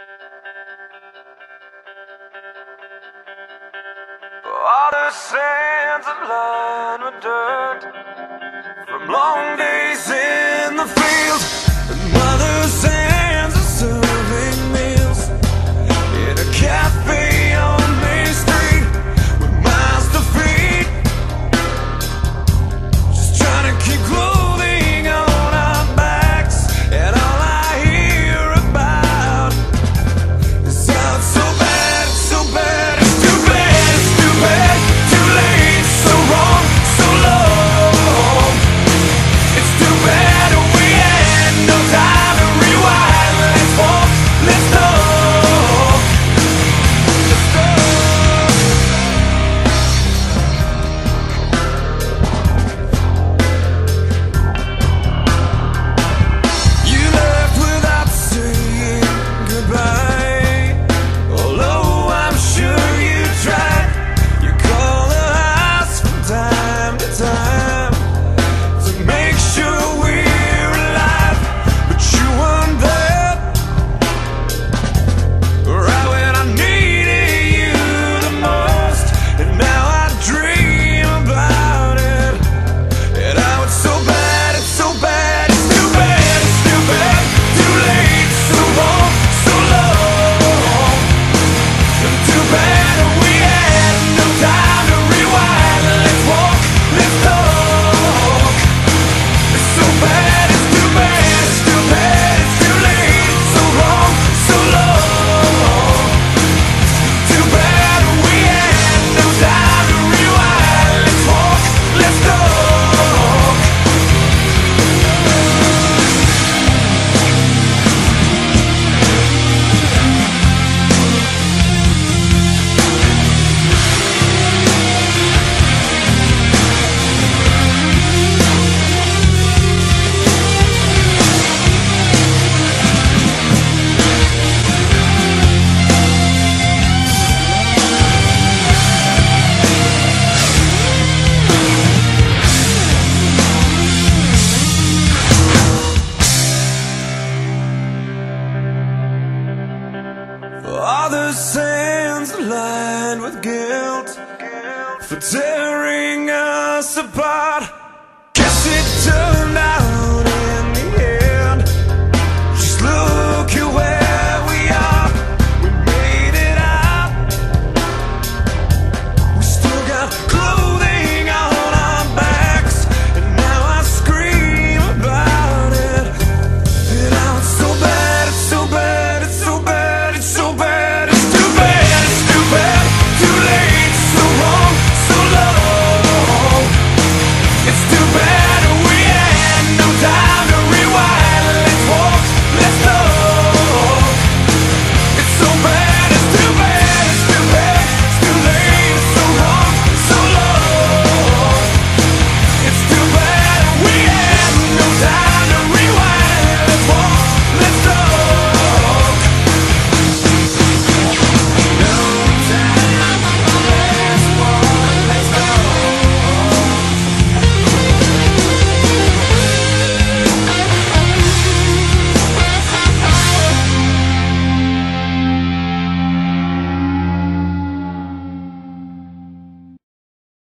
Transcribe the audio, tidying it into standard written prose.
All the sands are lined with dirt from long days in the field, and mother's hands are serving meals in a cafe on Main Street with miles to feed, just trying to keep clothing on our backs, and all I hear about is how it's so bad, it's so bad, it's too bad, it's too bad, too late, so wrong, so long. It's too bad we had no time to rewind. Let's walk, let's talk, let's talk. You left without saying goodbye, although I'm sure you tried. You call the house from time to time to make sure we're alive, but you weren't there right when I needed you the most, and now I dream about it, and how it's so bad, it's so bad, it's too bad, it's too bad, too late, so wrong, so long. Too bad we had no time to rewind. Let's walk, let's talk. It's so bad, it's too bad, it's too bad, it's too late, so wrong, so long. Too bad we had no time to rewind. Let's walk, let's talk. All the sands are lined with guilt for tearing us apart. Guess it turned out